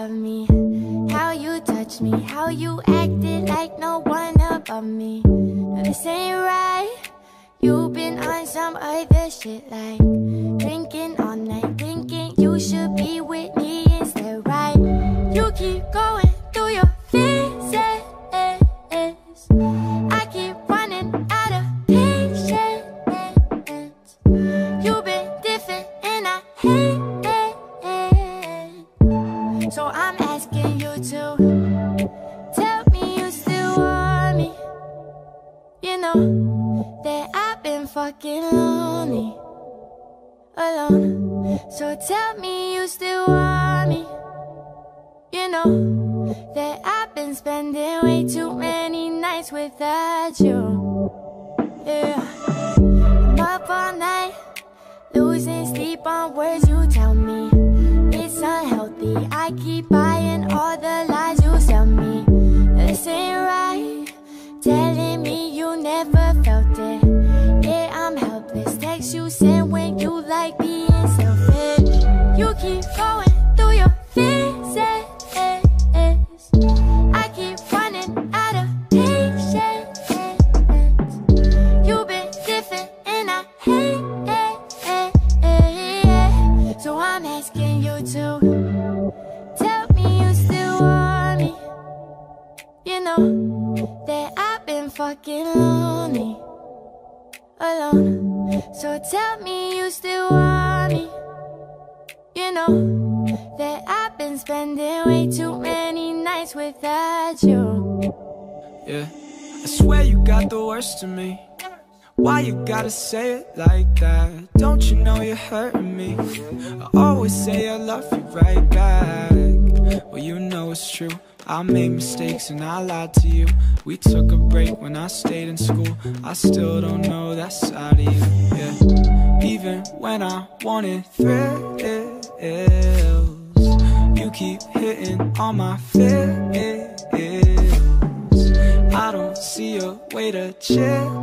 love me, how you touch me, how you acted like no one above me. No, this ain't right. You've been on some other shit, like drinking all night, thinking you should be with me instead, right? You keep going through your phases, I keep running out of patience. You've been different and I hate it. So I'm asking you to tell me you still want me. You know that I've been fucking lonely, alone. So tell me you still want me. You know that I've been spending way too many nights without you. Yeah, I'm up all night, losing sleep on words you tell me. It's unhealthy, I keep buying all the lies you sell me. This ain't right, telling me you never felt it. Yeah, I'm helpless, text you send when you like being selfish. You keep going through your phases, I keep running out of patience. You've been different and I hate it. So I'm asking you to tell me you still want me. You know that I've been fucking lonely, alone. So tell me you still want me. You know that I've been spending way too many nights without you. Yeah, I swear you got the worst of me. Why you gotta say it like that? Don't you know you're hurting me? I always say I love you right back. Well, you know it's true, I made mistakes and I lied to you. We took a break when I stayed in school. I still don't know that side of you, yeah. Even when I wanted thrills, you keep hitting all my fears. I don't see a way to chill.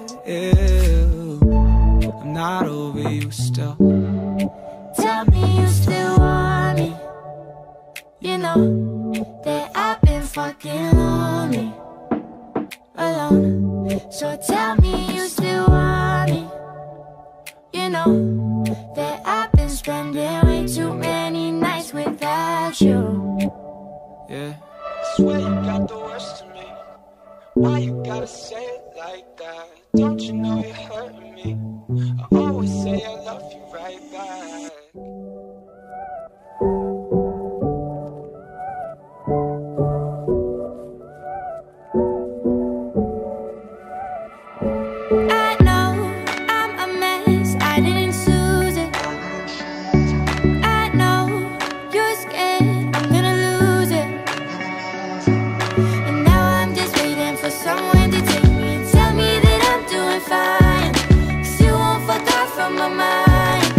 I'm not over you still. Tell me you still want me. You know that I've been fucking lonely, alone. So tell me you still want me. You know that I've been spending way too many nights without you. Yeah, I swear you got the worst of me. Why you gotta say it like that? Don't you know you're hurting me? I always say I love you right back. I know I'm a mess, I didn't choose it. I know you're scared I'm gonna lose it. And now I'm just waiting for someone to take me and tell me that I'm doing fine, 'cause you won't fuck off from my mind.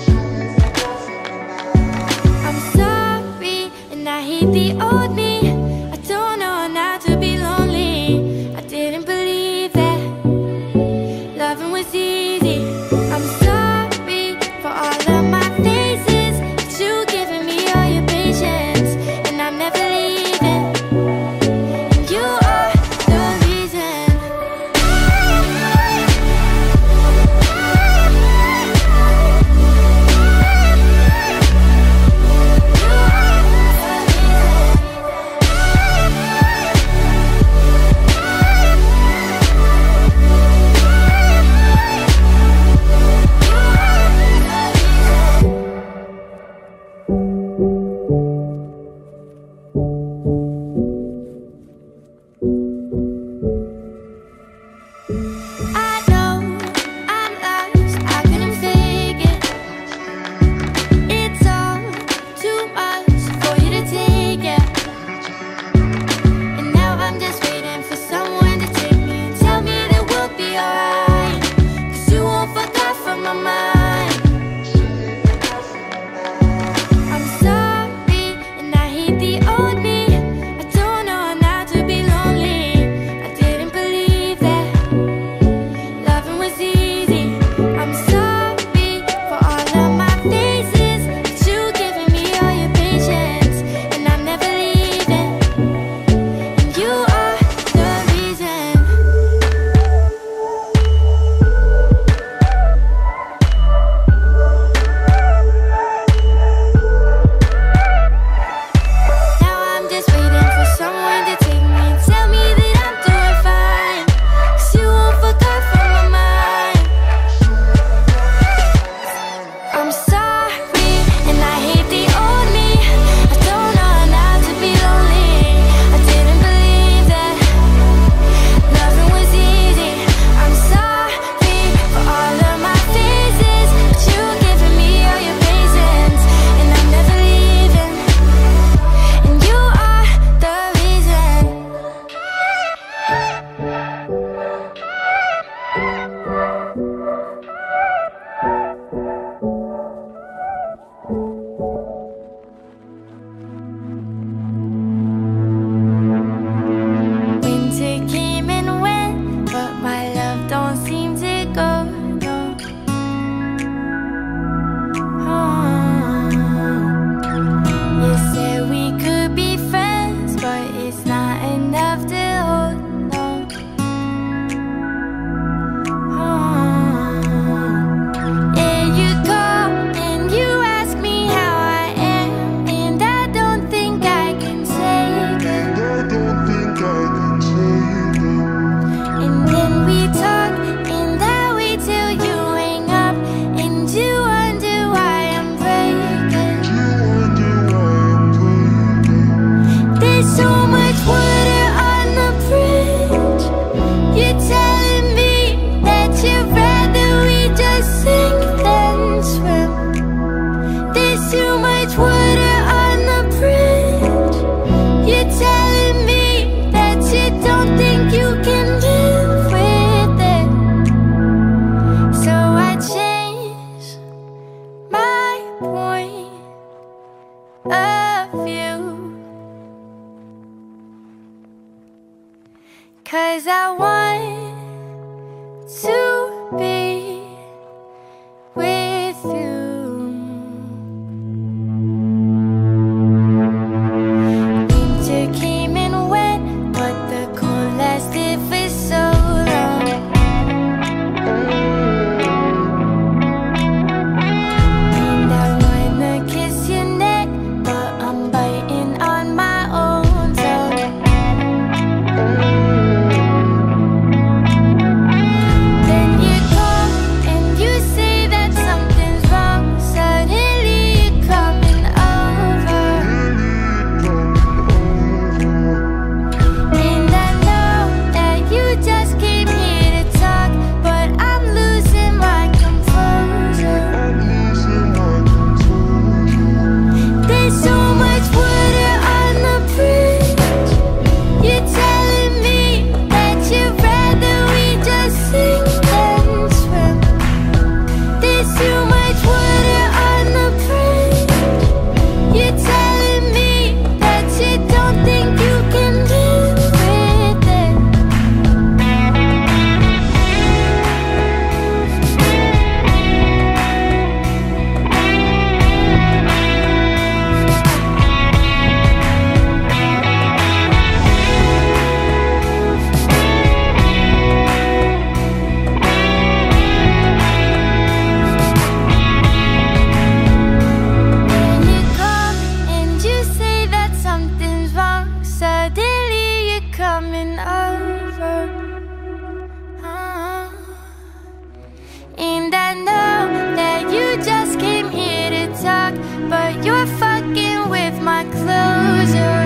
I'm sorry and I hate the old me. I don't know now to be lonely. I didn't believe that loving was easy. I'm sorry for all of my faces, but you giving me all your patience, and I'm never leaving. And you are the reason. 'Cause I want to be with you. Winter came and went, but the cold lasted for so long. And I wanna kiss your neck, but I'm biting on my own tongue. Then you come and you say that something's wrong. Suddenly you're coming over. And I know that you just came here to talk, but I'm losing my composure. There's so much water on the bridge. You're telling me that you'd rather we just sink than swim. There's too much water on the bridge. You're telling me that you don't think you can live with it. When you come and you say that something's wrong, suddenly you're coming over. And I know that you just came here to talk, but you're fucking with my closure.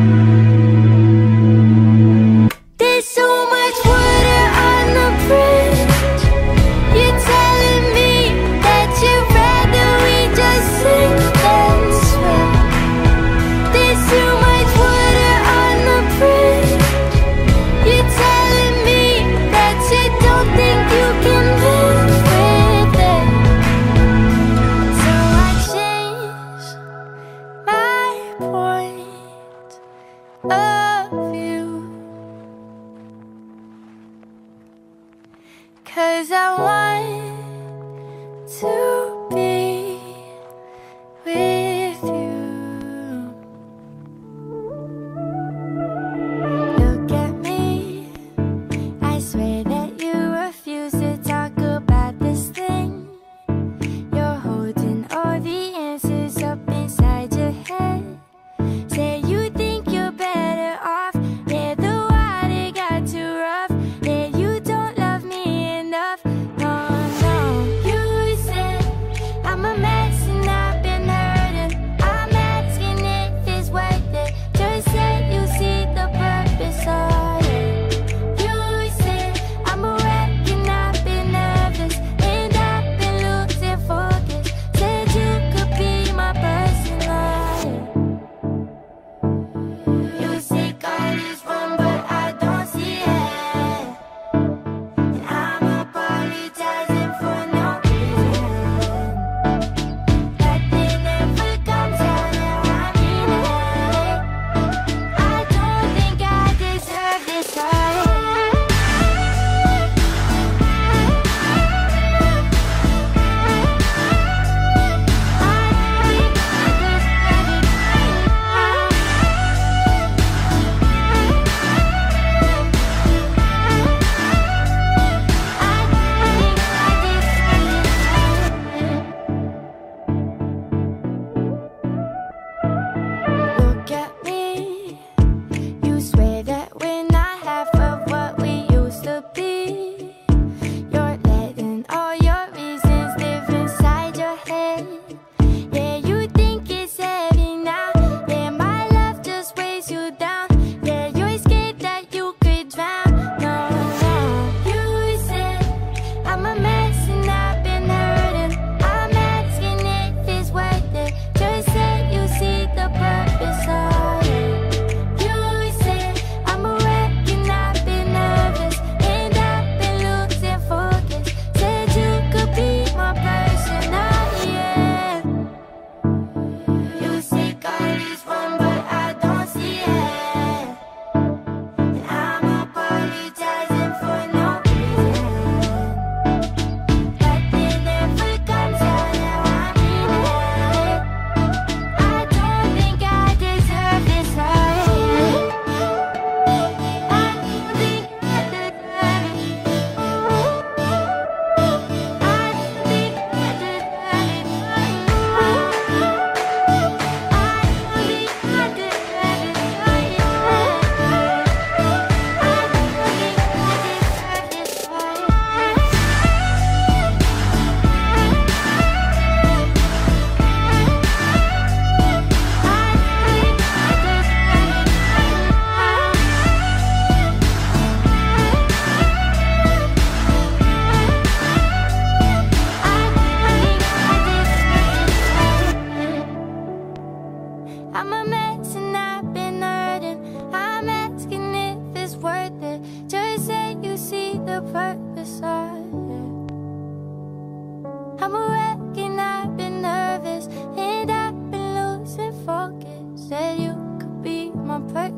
There's so much water on the bridge. You're telling me that you'd rather we just sink than swim. There's too much water on the bridge. You're telling me that you don't think you can live with it. So I changed my point of view. 'Cause I want to be with you. Look at me, I swear that you refuse to talk about this thing. You're holding all the answers up inside your head. Say you think you're better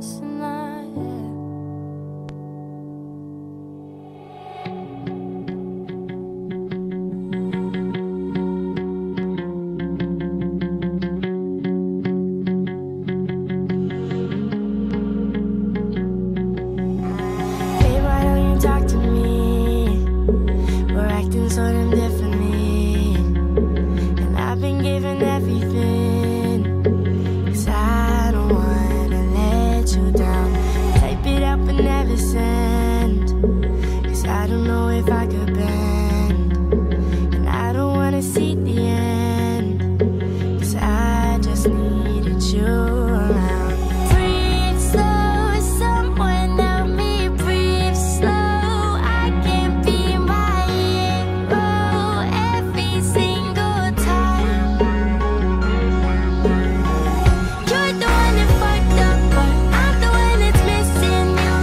tonight, yeah. Babe, why don't you talk to me? We're acting so damn differently, and I've been giving everything, 'cause I don't wanna let you down. Type it up and never send, 'cause I don't know if I could bend, and I don't wanna see the end, 'cause I just needed you around. Breathe slow, someone help me breathe slow. I can't be my hero every single time. You're the one that fucked up, but I'm the one that's missing you.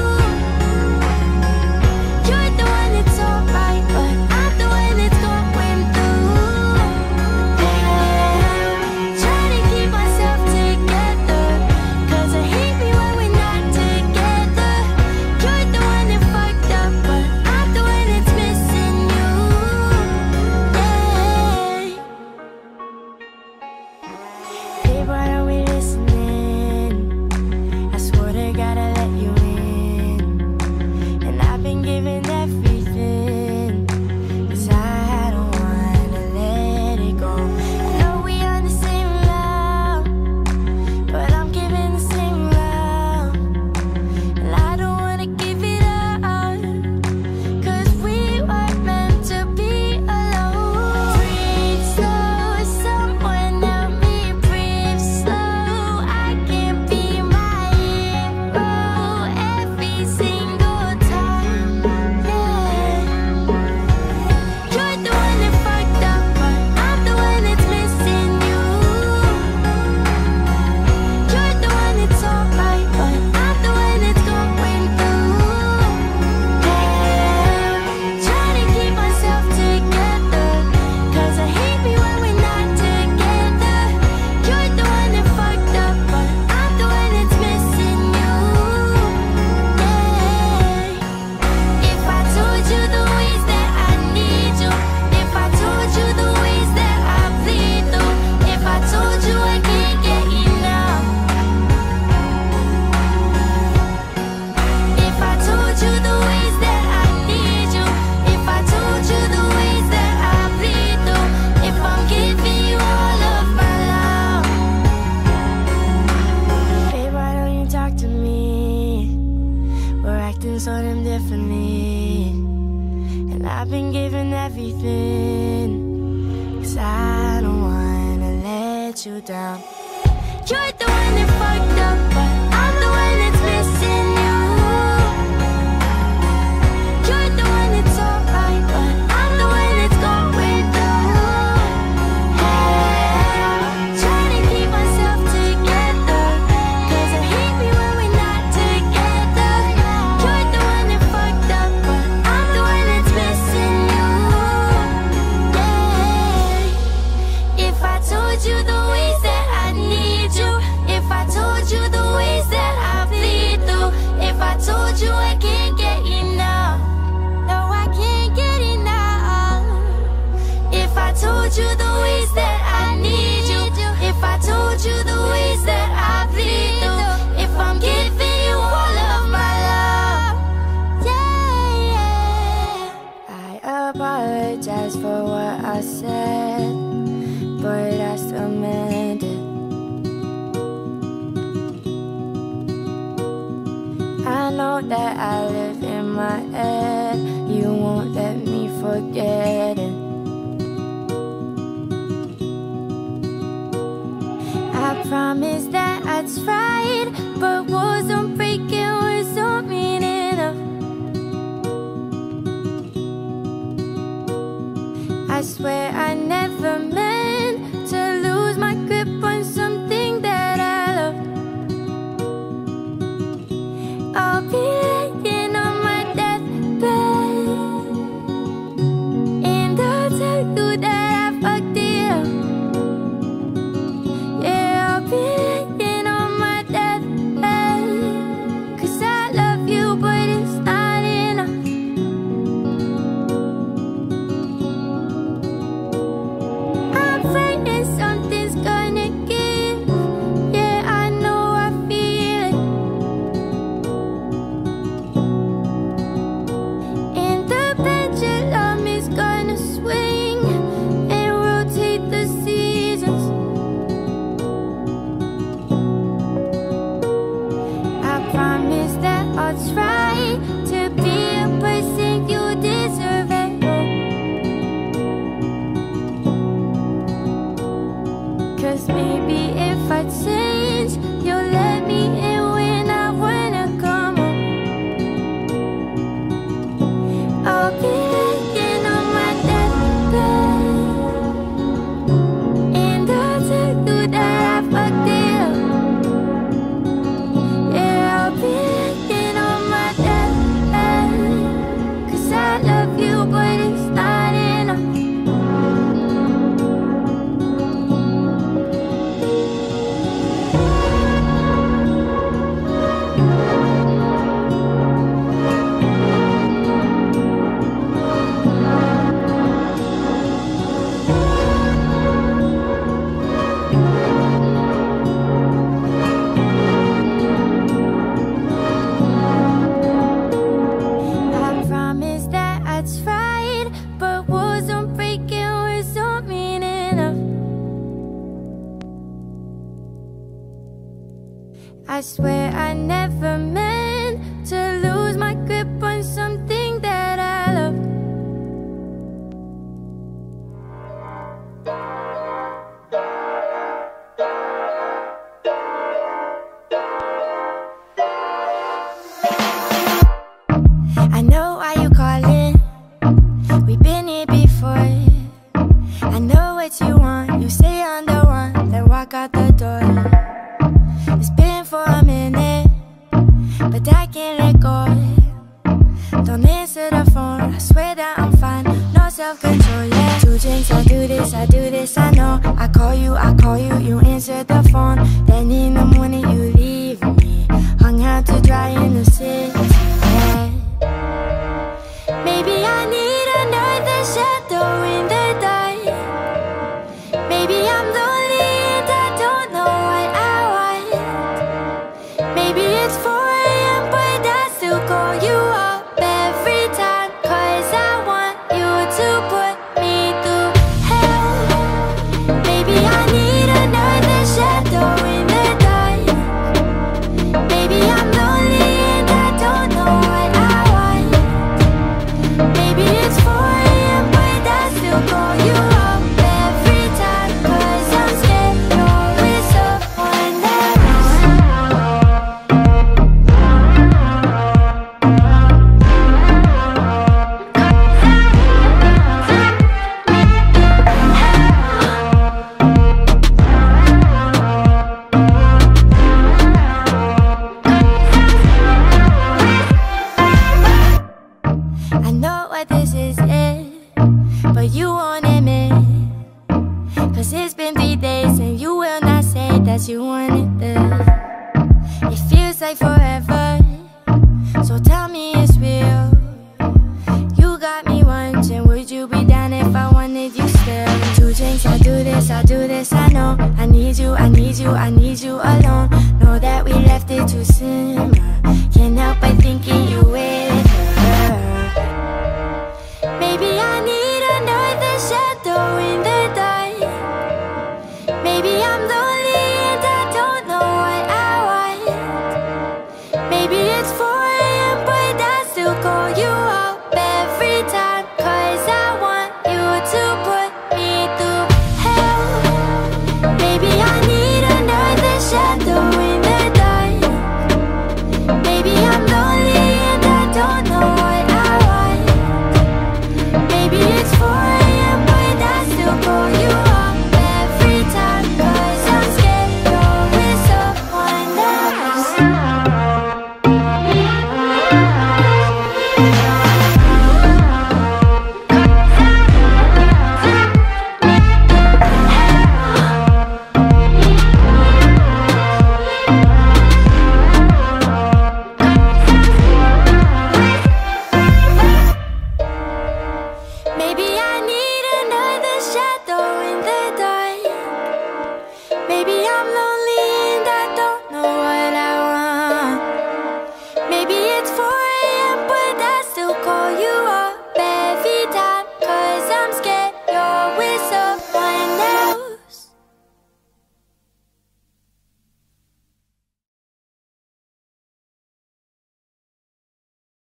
You're the one that's alright, but I'm the one that's going through. Trying to keep myself together, 'cause I hate me when we're not together. You're the one that fucked up, but I'm the one that's missing you. Yeah. Babe, why are we listening? I swear to God I let you in, and I've been giving everything, 'cause I don't wanna let it go. I know we on the same love, but I'm giving the same love, and I don't wanna give it up, 'cause we were meant to be alone. Breathe slow, someone help me breathe slow. I can't be my hero every single time, yeah. You're the one that fucked up, but I'm the one that's missing you. You're the one that's alright, but I'm the one that's going through. Trying to keep myself together, 'cause I hate me when we're not together. You're the one that fucked up, but I'm the one that's missing you. Yeah. If I told you the ways that I need you, if I told you the ways that I bleed through, if I told you I can't get enough, if I told you the ways that I need you, if I told you the ways that I bleed through, if I'm giving you all of my love. Babe, why don't you talk to me? We're acting so damn differently, and I've been giving everything, 'cause I don't wanna let you down. You're the one that fucked up, but I'm the one that's missing you. You're the one that's alright, but I'm the one that's going through. Trying to keep myself together, 'cause I hate me when we're not together. You're the one that fucked up, but I'm the one that's missing you. Yeah. If I told you the ways that I need you, if I told you the ways that I bleed through, if I told you I can't get enough, no I can't get enough. If I told you the ways that I need you, if I told you the ways that I bleed through, if I'm giving you all of my love, yeah, yeah. I apologize for what I said, but I still meant it. I know that I live in my head, you won't let me forget it. I promise that I'd tried, but wasn't breaking words don't mean enough. I swear I never meant to lose my grip on something that I love. I'll be laying on my deathbed, and I'll tell you that I fucked it up. Yeah, I'll be laying on my deathbed, what's right, to be a person you deserve it. Cause maybe if I change, you'll let me in when I wanna come home. I'll be laying on my deathbed, and I'll tell you that I fucked it up. Yeah, I'll be laying on my deathbed, cause I love you, but it's not enough. I swear I never meant to lose my grip on something that I love. I know why you calling, we've been here before. I know what you want, you say I'm the one, then walk out the door. It's been for a minute, but I can't let go. Don't answer the phone, I swear that I'm fine. No self-control, yeah. 2 drinks, I do this, I know. I call you, you answer the phone. Then in the morning you leave me hung out to dry in the city, yeah. Maybe I need another shadow in the dark. Maybe I'm lonely and I don't know what I want. Maybe it's 4 AM, but I still call you up every time, cause I want you to put me through hell. Maybe I need another shadow in the dark. Maybe I'm lonely and I don't know what I want. Maybe it's 4 AM, but I still call you up every time, cause I'm scared you're with someone else. I know what this is, but you won't admit. Cause it's been 3 days and you will not say that you wanted this. It feels like forever, so tell me it's real. You got me wondering, would you be down if I wanted you still? 2 drinks, I do this, I know. I need you alone.